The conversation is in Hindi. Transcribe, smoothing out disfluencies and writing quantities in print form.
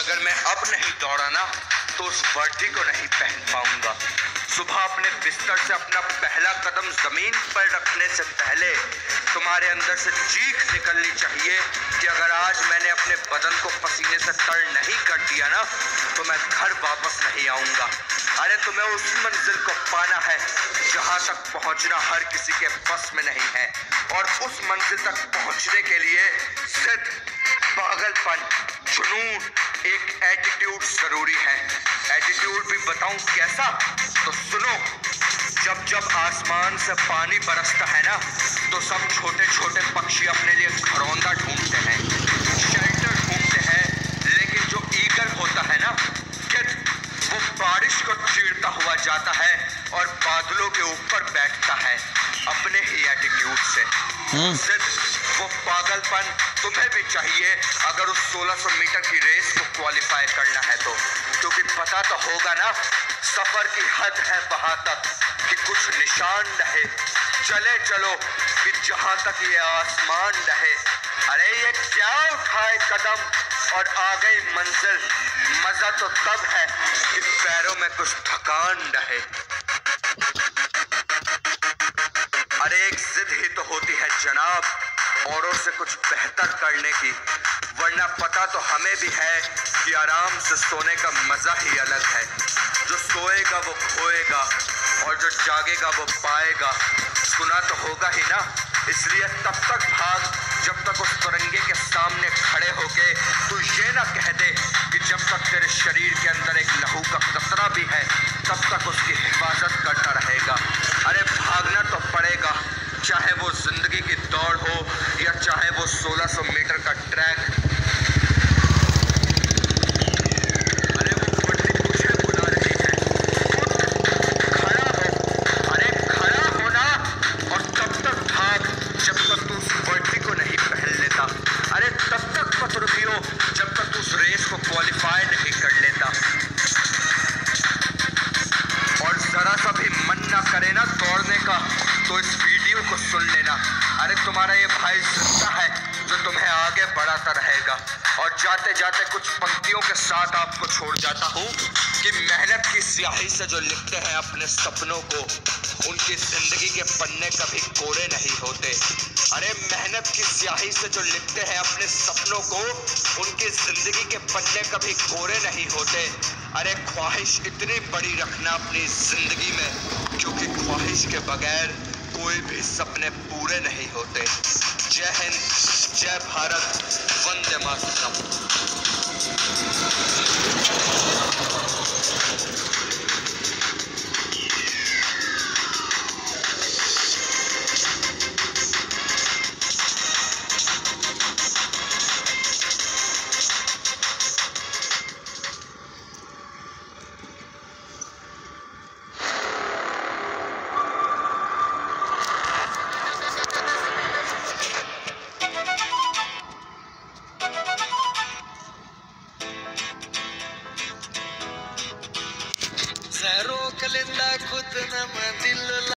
अगर मैं अब नहीं दौड़ा ना तो उस वर्दी को नहीं पहन पाऊंगा। सुबह अपने बिस्तर से अपना पहला कदम जमीन पर रखने से पहले तुम्हारे अंदर से चीख निकलनी चाहिए कि अगर आज मैंने अपने बदन को पसीने से तर नहीं कर दिया ना तो मैं घर वापस नहीं आऊंगा। अरे तुम्हें उस मंजिल को पाना है जहां तक पहुंचना हर किसी के बस में नहीं है, और उस मंजिल तक पहुंचने के लिए जिद, पागलपन, जुनून, एक एटीट्यूड जरूरी है। एटीट्यूड भी बताऊं कैसा? तो सुनो। जब जब आसमान से पानी बरसता है ना तो सब छोटे छोटे पक्षी अपने लिए घरौंदा ढूंढते हैं, शेल्टर ढूंढते हैं, लेकिन जो ईगल होता है ना गिद्ध, वो बारिश को चीरता हुआ जाता है और बादलों के ऊपर बैठता है अपने ही एटीट्यूड से। वो पागलपन तुम्हें भी चाहिए अगर उस 1600 मीटर की रेस को क्वालिफाई करना है तो, क्योंकि पता तो होगा ना सफर की हद है वहां तक कि कुछ निशान रहे, चले चलो कि जहां तक ये आसमान रहे। अरे ये क्या उठाए कदम और आ गई मंजिल, मजा तो तब है कि पैरों में कुछ थकान रहे। अरे एक जिद ही तो होती है जनाब औरों से कुछ बेहतर करने की, वरना पता तो हमें भी है कि आराम से सोने का मजा ही अलग है। जो सोएगा वो खोएगा और जो जागेगा वो पाएगा। सुना तो होगा ही ना, इसलिए तब तक भाग जब तक उस तिरंगे के सामने खड़े होके तू ये ना कह दे कि जब तक तेरे शरीर के अंदर एक लहू का कतरा भी है तब तक उसकी हिफाजत करता रहेगा। अरे भागना तो पड़ेगा, चाहे वो जिंदगी की दौड़ हो या चाहे वो 1600 मीटर का ट्रैक। अरे वो वर्दी तुझे बुला रही है, खड़ा हो। अरे खड़ा होना, और तब तक भाग जब तक तू उस वर्दी को नहीं पहन लेता। अरे तब तक मत रुकियो जब तक तू उस रेस को क्वालिफाई नहीं कर लेता। और जरा सा भी मन ना करे ना दौड़ने का तो इस वीडियो को सुन लेना। अरे तुम्हारा ये भाई जिंदा है जो तुम्हें आगे बढ़ाता रहेगा। और जाते जाते कुछ पंक्तियों के साथ आपको छोड़ जाता हूँ कि मेहनत की स्याही से जो लिखते हैं अपने सपनों को, उनकी जिंदगी के पन्ने कभी कोरे नहीं होते। अरे मेहनत की स्याही से जो लिखते हैं अपने सपनों को, उनकी जिंदगी के पन्ने कभी कोरे नहीं होते। अरे ख्वाहिश इतनी बड़ी रखना अपनी जिंदगी में, क्योंकि ख्वाहिश के बगैर कोई भी सपने पूरे नहीं होते। जय हिंद, जय भारत, वंदे मातरम। रोक लेंदा खुद न मैं दिल